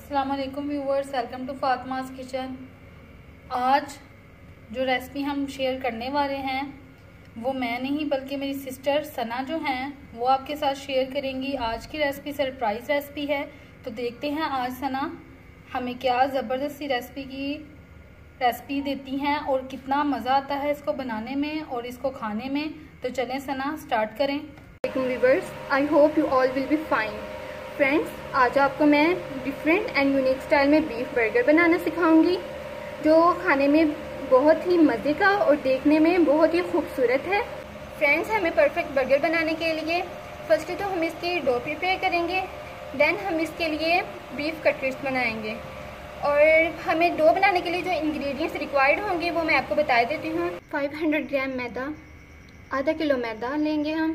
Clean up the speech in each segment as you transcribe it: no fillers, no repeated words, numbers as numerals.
अस्सलाम वालेकुम viewers, welcome to Fatima's kitchen. आज जो रेसिपी हम शेयर करने वाले हैं वो मैं नहीं बल्कि मेरी सिस्टर सना जो हैं वो आपके साथ शेयर करेंगी। आज की रेसिपी सरप्राइज़ रेसिपी है, तो देखते हैं आज सना हमें क्या ज़बरदस्ती रेसिपी देती हैं और कितना मज़ा आता है इसको बनाने में और इसको खाने में। तो चलें सना, स्टार्ट करें। Viewers, I hope you all will be fine. Friends, आज आपको मैं डिफरेंट एंड यूनिक स्टाइल में बीफ बर्गर बनाना सिखाऊंगी जो खाने में बहुत ही मज़े का और देखने में बहुत ही खूबसूरत है। फ्रेंड्स, हमें परफेक्ट बर्गर बनाने के लिए फर्स्ट तो हम इसकी डो प्रिपेयर करेंगे, देन हम इसके लिए बीफ कटलेट्स बनाएंगे। और हमें डो बनाने के लिए जो इंग्रेडिएंट्स रिक्वायर्ड होंगे वो मैं आपको बता देती हूँ। 500 ग्राम मैदा, आधा किलो मैदा लेंगे हम,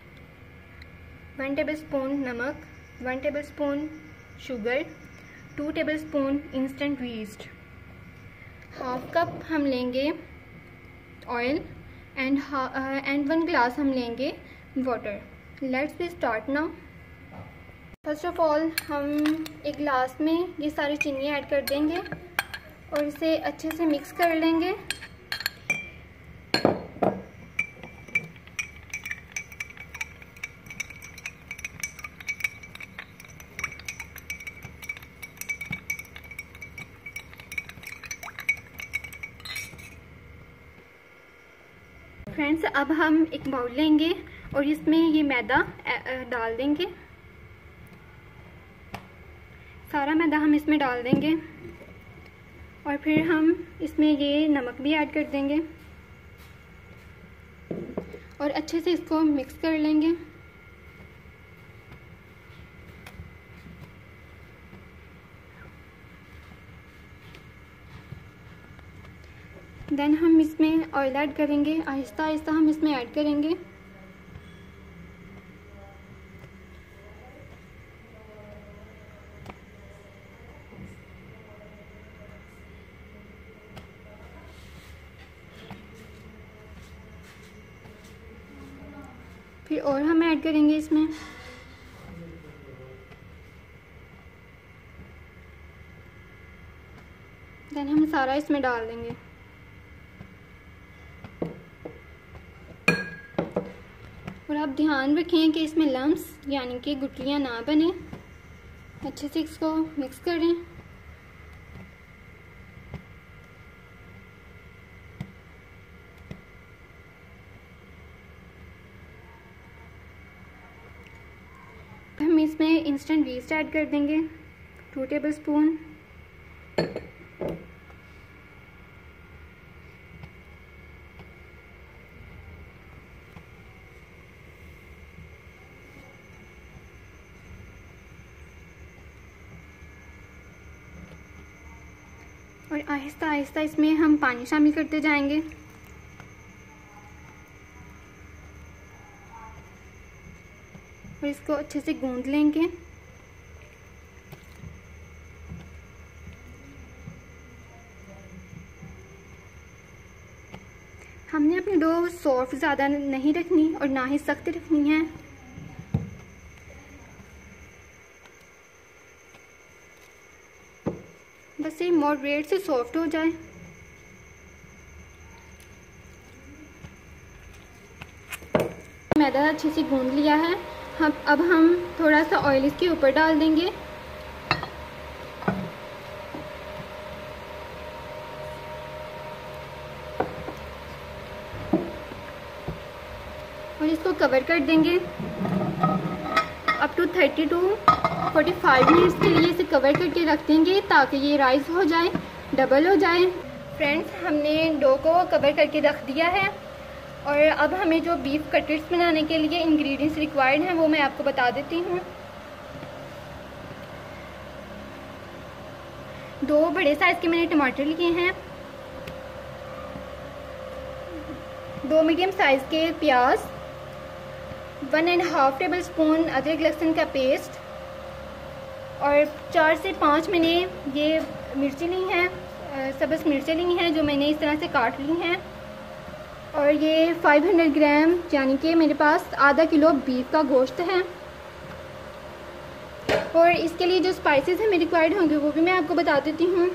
1 टेबलस्पून नमक, 1 tablespoon sugar, 2 tablespoon instant yeast, half cup हम लेंगे ऑयल एंड 1 ग्लास हम लेंगे water. Let's be start now. First of all हम एक ग्लास में ये सारी चीनी ऐड कर देंगे और इसे अच्छे से मिक्स कर लेंगे। फ्रेंड्स, अब हम एक बाउल लेंगे और इसमें ये मैदा डाल देंगे। सारा मैदा हम इसमें डाल देंगे और फिर हम इसमें ये नमक भी ऐड कर देंगे और अच्छे से इसको मिक्स कर लेंगे। देन हम इसमें ऑयल ऐड करेंगे, आहिस्ता आहिस्ता हम इसमें ऐड करेंगे। फिर और हम ऐड करेंगे इसमें। देन हम सारा इसमें डाल देंगे। और आप ध्यान रखें कि इसमें लम्स यानी कि गुठलियाँ ना बने। अच्छे से इसको मिक्स करें। हम इसमें इंस्टेंट यीस्ट ऐड कर देंगे, 2 टेबलस्पून। और आहिस्ता आहिस्ता इसमें हम पानी शामिल करते जाएंगे। और इसको अच्छे से गूंद लेंगे। हमने अपनी डो सॉफ्ट ज़्यादा नहीं रखनी और ना ही सख्त रखनी है। बस ये मॉडरेट से सॉफ्ट हो जाए। मैदा अच्छे से गूंद लिया है। अब हम थोड़ा सा ऑयल इसके ऊपर डाल देंगे और इसको कवर कर देंगे। अप टू 30 to 45 मिनट्स के लिए इसे कवर करके रख देंगे ताकि ये राइस हो जाए, डबल हो जाए। फ्रेंड्स, हमने डो को कवर करके रख दिया है और अब हमें जो बीफ कटलेट्स बनाने के लिए इंग्रेडिएंट्स रिक्वायर्ड हैं वो मैं आपको बता देती हूँ। 2 बड़े साइज़ के मैंने टमाटर लिए हैं, 2 मीडियम साइज़ के प्याज, 1.5 टेबलस्पून अदरक लहसुन का पेस्ट और 4 से 5 मैंने ये मिर्ची ली हैं, सब्ज़ मिर्चें ली हैं जो मैंने इस तरह से काट ली हैं। और ये 500 ग्राम यानी कि मेरे पास आधा किलो बीफ का गोश्त है। और इसके लिए जो स्पाइसेस हमें रिक्वायर्ड होंगे वो भी मैं आपको बता देती हूँ।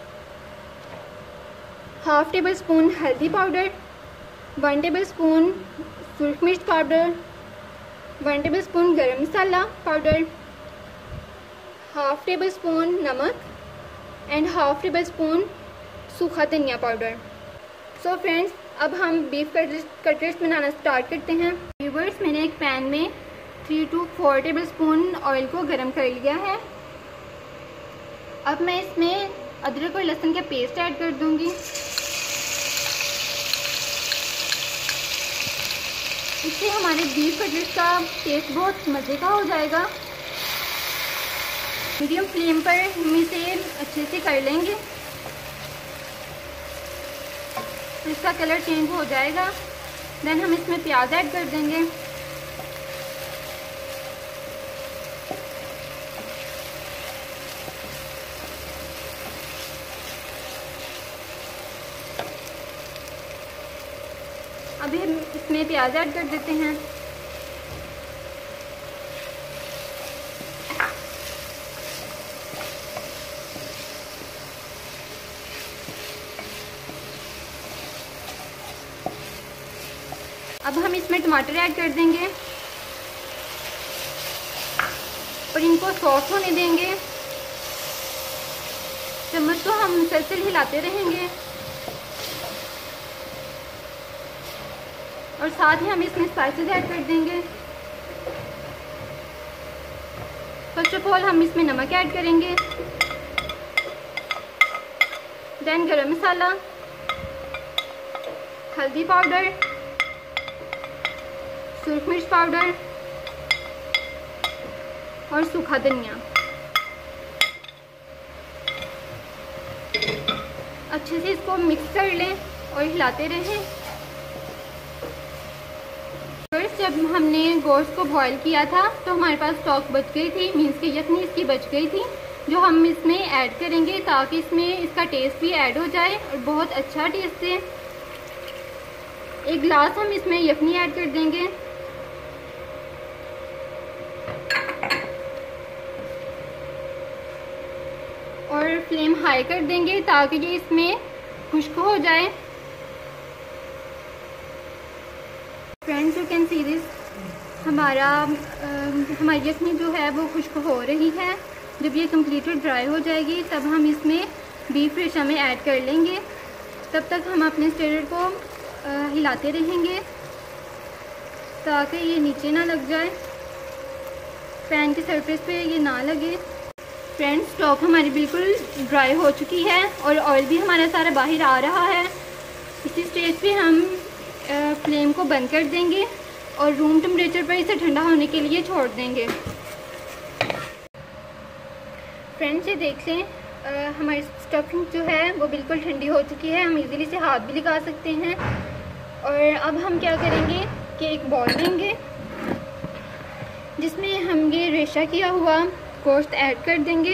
1/2 टेबल स्पून हल्दी पाउडर, 1 टेबल स्पून सुरख मिर्च powder, 1 table spoon garam masala powder, 1/2 table spoon नमक एंड 1/2 टेबल स्पून सूखा धनिया पाउडर। सो फ्रेंड्स, अब हम बीफ कटलेट्स बनाना स्टार्ट करते हैं। व्यूअर्स, मैंने एक पैन में 3 to 4 टेबल स्पून ऑयल को गर्म कर लिया है। अब मैं इसमें अदरक और लहसुन का पेस्ट ऐड कर दूंगी। इससे हमारे बीफ कटलेट्स का टेस्ट बहुत मज़े का हो जाएगा। मीडियम फ्लेम पर हम इसे अच्छे से कर लेंगे। इसका कलर चेंज हो जाएगा, देन हम इसमें प्याज ऐड कर देंगे। अभी हम इसमें प्याज ऐड कर देते हैं। अब हम इसमें टमाटर ऐड कर देंगे और इनको सॉफ्ट होने देंगे। चम्मच को हम मुसलसल हिलाते रहेंगे और साथ ही हम इसमें स्पाइसेस ऐड कर देंगे। फर्स्ट ऑफ ऑल हम इसमें नमक ऐड करेंगे, देन गरम मसाला, हल्दी पाउडर, सुरख मिर्च पाउडर और सूखा धनिया। अच्छे से इसको मिक्स कर लें और हिलाते रहें। जब हमने गोश्त को बॉईल किया था तो हमारे पास स्टॉक बच गई थी, मीन्स की यखनी इसकी बच गई थी, जो हम इसमें ऐड करेंगे ताकि इसमें इसका टेस्ट भी ऐड हो जाए और बहुत अच्छा टेस्ट है। 1 गिलास हम इसमें यखनी ऐड कर देंगे। और फ्लेम हाई कर देंगे ताकि ये इसमें खुश्क हो जाए। Friends, you can see this, हमारी यखनी जो है वो खुश्क हो रही है। जब ये कम्प्लीटली ड्राई हो जाएगी तब हम इसमें बीफ रेशा में ऐड कर लेंगे। तब तक हम अपने स्टैंडर को हिलाते रहेंगे ताकि ये नीचे ना लग जाए, पैन की सरफेस पे ये ना लगे। फ्रेंड्स, स्टॉक हमारी बिल्कुल ड्राई हो चुकी है और ऑयल भी हमारा सारा बाहर आ रहा है। इसी स्टेज पे हम फ्लेम को बंद कर देंगे और रूम टेम्परेचर पर इसे ठंडा होने के लिए छोड़ देंगे। फ्रेंड्स, ये देख लें, हमारी स्टफिंग जो है वो बिल्कुल ठंडी हो चुकी है। हम इजीली से हाथ भी लगा सकते हैं। और अब हम क्या करेंगे कि एक बॉल लेंगे जिसमें हम ये रेशा किया हुआ गोश्त ऐड कर देंगे।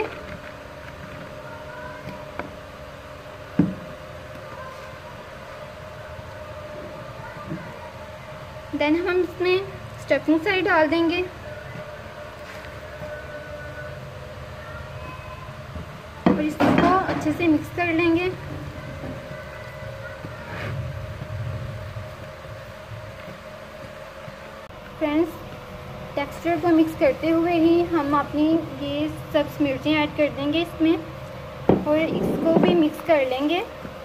देन हम इसमें स्टफिंग सारी डाल देंगे और इसको अच्छे से मिक्स कर लेंगे। फ्रेंड्स, टेक्सचर को मिक्स करते हुए ही हम अपनी ये सब मिर्चें ऐड कर देंगे इसमें और इसको भी मिक्स कर लेंगे।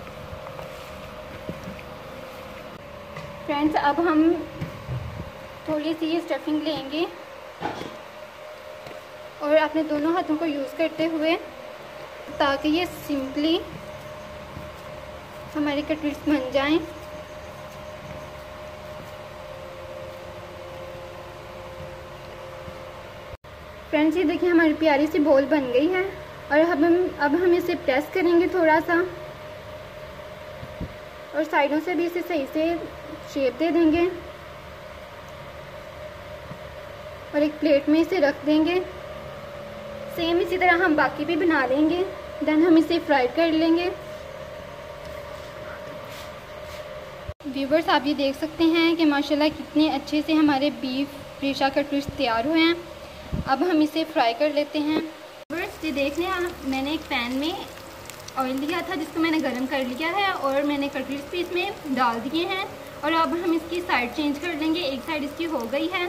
फ्रेंड्स, अब हम थोड़ी सी ये स्टफिंग लेंगे और अपने दोनों हाथों को यूज़ करते हुए, ताकि ये सिंपली हमारे कटलेट्स बन जाएं। फ्रेंड्स, ये देखिए हमारी प्यारी सी बॉल बन गई है और अब हम इसे प्रेस करेंगे थोड़ा सा और साइडों से भी इसे सही से शेप दे देंगे और एक प्लेट में इसे रख देंगे। सेम इसी तरह हम बाकी भी बना लेंगे, देन हम इसे फ्राई कर लेंगे। व्यूवर्स, आप ये देख सकते हैं कि माशाल्लाह कितने अच्छे से हमारे बीफ रेशा कटलेट्स तैयार हुए हैं। अब हम इसे फ्राई कर लेते हैं। बस ये देख लें आप, मैंने एक पैन में ऑयल लिया था जिसको मैंने गरम कर लिया है और मैंने कटलेट्स भी इसमें डाल दिए हैं। और अब हम इसकी साइड चेंज कर लेंगे। एक साइड इसकी हो गई है,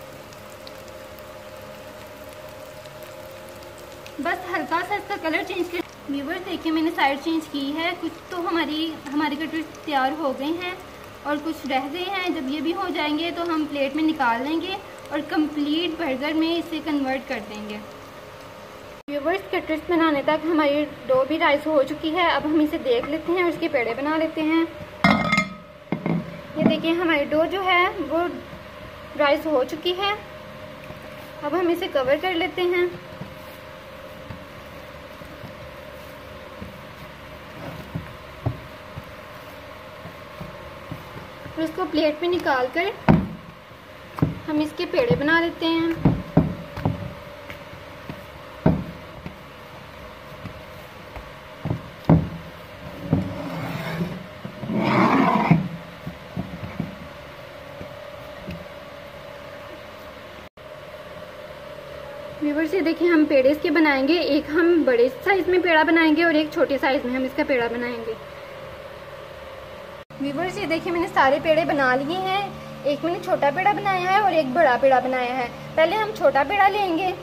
बस हल्का सा इसका कलर चेंज कर। व्यूअर्स देखिए मैंने साइड चेंज की है। कुछ तो हमारे कटलेट्स तैयार हो गए हैं और कुछ रह गए हैं। जब ये भी हो जाएंगे तो हम प्लेट में निकाल लेंगे और कंप्लीट बर्गर में इसे कन्वर्ट कर देंगे। व्यूअर्स कटलेट्स बनाने तक हमारी डो भी राइस हो चुकी है। अब हम इसे देख लेते हैं और इसके पेड़े बना लेते हैं। ये देखिए हमारी डो जो है वो राइस हो चुकी है। अब हम इसे कवर कर लेते हैं। और इसको प्लेट में निकाल कर हम इसके पेड़े बना लेते हैं। व्यूअर्स ये देखिए हम पेड़े इसके बनाएंगे। एक हम बड़े साइज में पेड़ा बनाएंगे और एक छोटे साइज में हम इसका पेड़ा बनाएंगे। व्यूअर्स ये देखिए मैंने सारे पेड़े बना लिए हैं। एक मैंने छोटा पेड़ा बनाया है और एक बड़ा पेड़ा बनाया है। पहले हम छोटा पेड़ा लेंगे।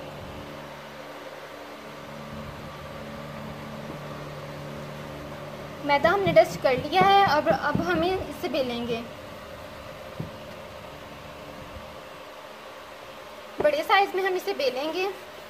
मैदा हमने डस्ट कर लिया है। अब हमें इससे बेलेंगे। बड़े साइज में हम इसे बेलेंगे।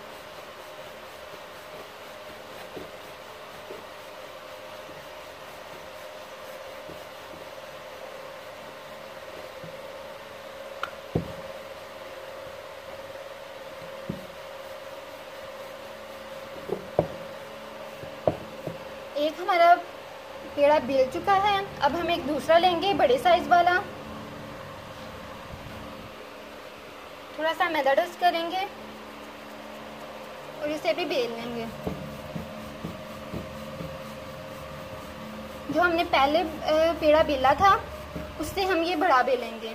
एक हमारा पेड़ा बेल चुका है। अब हम एक दूसरा लेंगे बड़े साइज वाला। थोड़ा सा मैदा डस्ट करेंगे और इसे भी बेल लेंगे। जो हमने पहले पेड़ा बेला था उससे हम ये बड़ा बेलेंगे।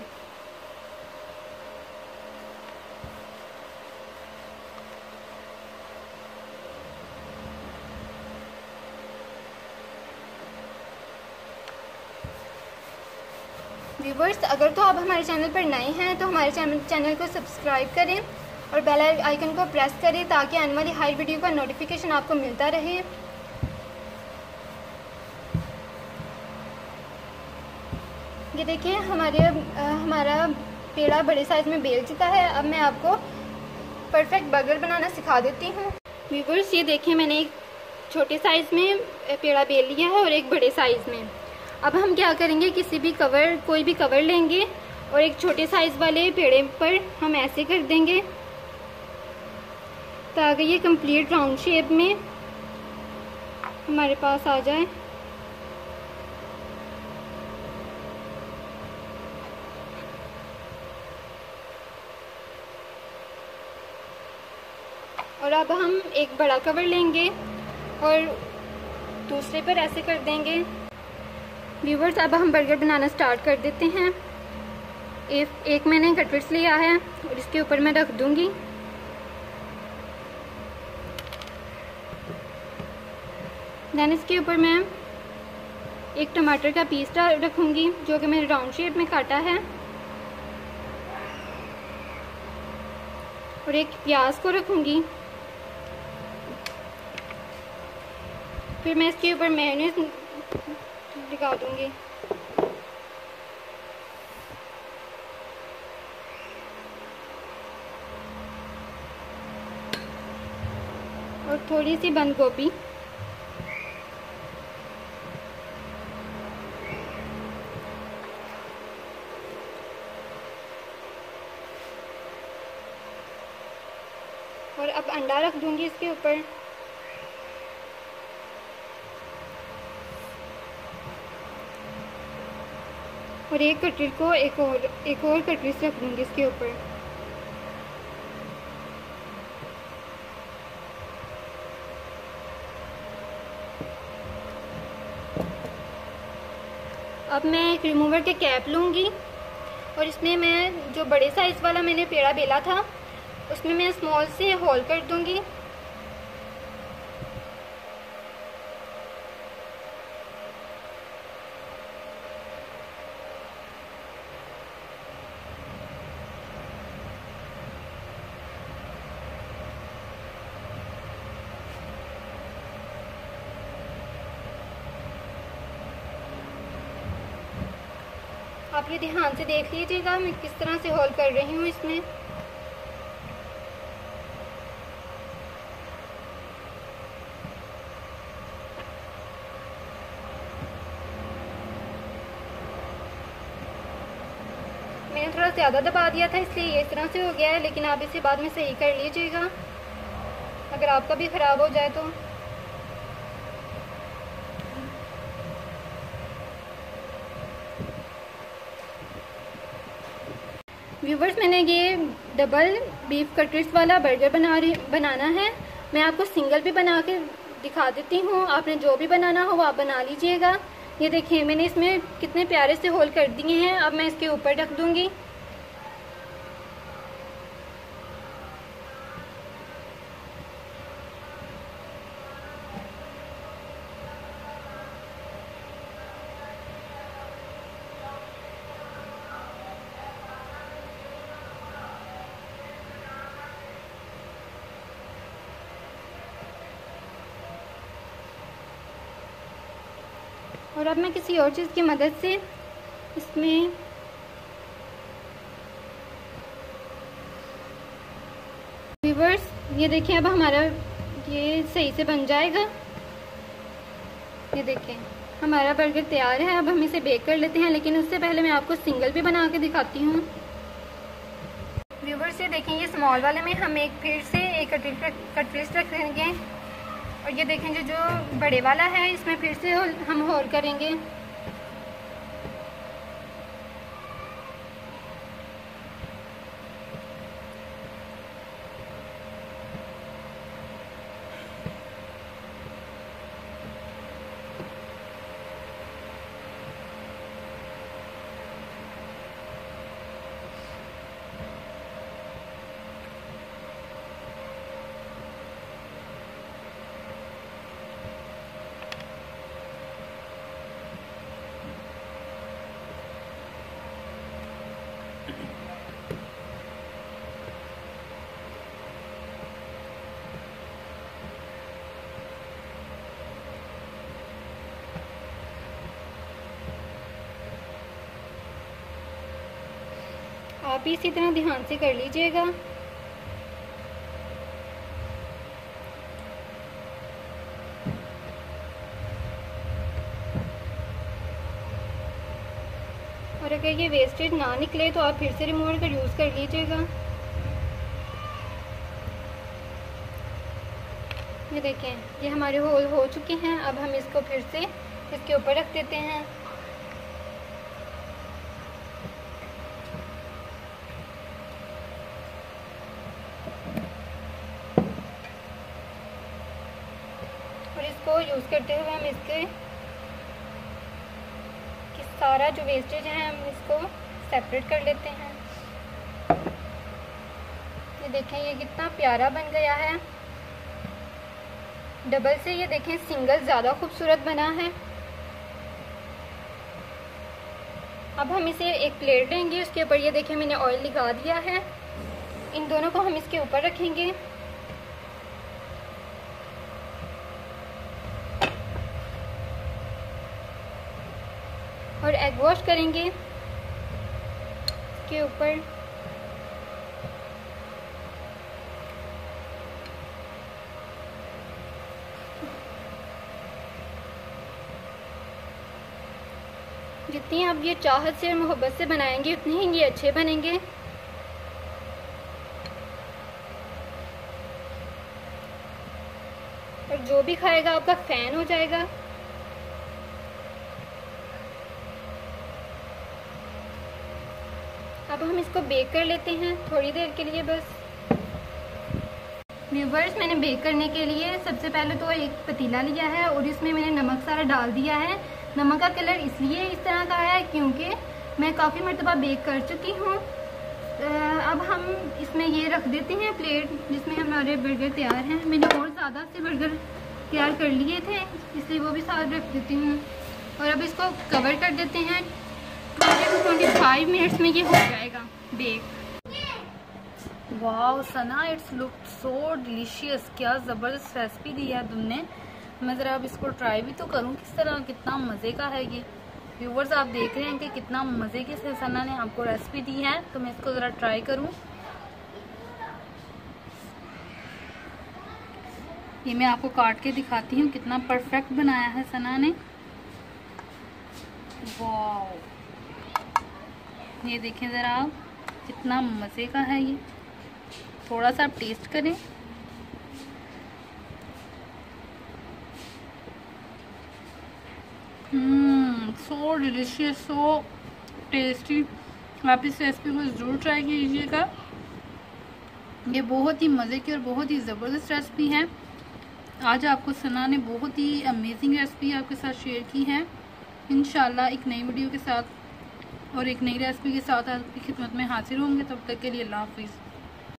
व्यूवर्स अगर तो आप हमारे चैनल पर नए हैं तो हमारे चैनल को सब्सक्राइब करें और बेल आइकन को प्रेस करें ताकि आने वाली हर वीडियो का नोटिफिकेशन आपको मिलता रहे। ये देखिए हमारा पेड़ा बड़े साइज में बेल चुका है। अब मैं आपको परफेक्ट बर्गर बनाना सिखा देती हूँ। व्यूवर्स ये देखिए मैंने एक छोटे साइज में पेड़ा बेल लिया है और एक बड़े साइज में। अब हम क्या करेंगे, कोई भी कवर लेंगे और एक छोटे साइज वाले पेड़े पर हम ऐसे कर देंगे ताकि ये कंप्लीट राउंड शेप में हमारे पास आ जाए। और अब हम एक बड़ा कवर लेंगे और दूसरे पर ऐसे कर देंगे। व्यूवर्स अब हम बर्गर बनाना स्टार्ट कर देते हैं। एक मैंने कटलेट्स लिया है और इसके ऊपर मैं रख दूंगी। देन इसके ऊपर मैं एक टमाटर का पीस रखूंगी जो कि मैंने राउंड शेप में काटा है और एक प्याज को रखूंगी। फिर मैं इसके ऊपर मेयोनीज लगा दूंगी। और थोड़ी सी बंद गोभी। और अब अंडा रख दूंगी इसके ऊपर। और एक कटलेट को एक और कटलेट रख दूंगी इसके ऊपर। अब मैं एक रिमूवर के कैप लूंगी और इसमें मैं जो बड़े साइज वाला मैंने पेड़ा बेला था उसमें मैं स्मॉल से होल कर दूंगी। आप ये ध्यान से देख लीजिएगा मैं किस तरह से होल कर रही हूँ इसमें। मैंने थोड़ा ज़्यादा दबा दिया था इसलिए ये इस तरह से हो गया है, लेकिन आप इसे बाद में सही कर लीजिएगा अगर आपका भी ख़राब हो जाए तो। व्यूवर्स, मैंने ये डबल बीफ कटलेट्स वाला बर्गर बनाना है। मैं आपको सिंगल भी बना के दिखा देती हूँ। आपने जो भी बनाना हो वो आप बना लीजिएगा। ये देखिए मैंने इसमें कितने प्यारे से होल कर दिए हैं। अब मैं इसके ऊपर रख दूँगी। और अब मैं किसी और चीज़ की मदद से इसमें व्यूअर्स ये देखिए अब हमारा ये सही से बन जाएगा। ये देखें हमारा बर्गर तैयार है। अब हम इसे बेक कर लेते हैं, लेकिन उससे पहले मैं आपको सिंगल भी बना के दिखाती हूँ। व्यूअर्स ये देखें ये स्मॉल वाले में हम फिर से एक कटलेट रखेंगे। और ये देखेंगे जो बड़े वाला है इसमें फिर से हम होल करेंगे। आप भी इसी तरह ध्यान से कर लीजिएगा। और अगर ये वेस्टेज ना निकले तो आप फिर से रिमूवर का यूज़ कर लीजिएगा। ये देखें ये हमारे होल हो चुके हैं। अब हम इसको फिर से इसके ऊपर रख देते हैं। और इसको यूज़ करते हुए हम इसके सारा जो वेस्टेज है हम इसको सेपरेट कर लेते हैं। ये देखें ये कितना प्यारा बन गया है। डबल से ये देखें सिंगल ज़्यादा खूबसूरत बना है। अब हम इसे एक प्लेट लेंगे, उसके ऊपर ये देखें मैंने ऑयल लगा दिया है। इन दोनों को हम इसके ऊपर रखेंगे। और एग वॉश करेंगे इसके ऊपर। जितनी आप ये चाहत से और मोहब्बत से बनाएंगे उतने ही ये अच्छे बनेंगे। और जो भी खाएगा आपका फैन हो जाएगा। अब हम इसको बेक कर लेते हैं थोड़ी देर के लिए बस। व्यूअर्स मैंने बेक करने के लिए सबसे पहले तो एक पतीला लिया है और इसमें मैंने नमक सारा डाल दिया है। नमक का कलर इसलिए इस तरह का है क्योंकि मैं काफ़ी मरतबा बेक कर चुकी हूँ अब हम इसमें ये रख देते हैं प्लेट जिसमें हमारे बर्गर तैयार हैं। मैंने और ज़्यादा से बर्गर तैयार कर लिए थे इसलिए वो भी साथ रख देती हूँ। और अब इसको कवर कर देते हैं। 20 to 25 मिनट्स में ये हो जाएगा bake. Wow Sana, it's look so delicious. क्या ज़बरदस्त रेसिपी दी है तुमने। मैं ज़रा अब इसको ट्राई भी तो करूँ किस तरह, कितना मज़े का है ये। व्यूवर्स आप देख रहे हैं कि कितना मज़े की से सना ने आपको रेसिपी दी है, तो मैं इसको ज़रा ट्राई करूँ। ये मैं आपको काट के दिखाती हूँ कितना परफेक्ट बनाया है सना ने। वाओ, ये देखें ज़रा आप, कितना मज़े का है ये। थोड़ा सा आप टेस्ट करें। So delicious, so tasty. आप इस रेसिपी को ज़रूर ट्राई कीजिएगा। ये बहुत ही मज़े की और बहुत ही ज़बरदस्त रेसिपी है। आज आपको सना ने बहुत ही अमेजिंग रेसिपी आपके साथ शेयर की है। इंशाल्लाह एक नई वीडियो के साथ और एक नई रेसिपी के साथ आपकी खिदमत में हाजिर होंगे। तब तक के लिए अल्लाह हाफिज़।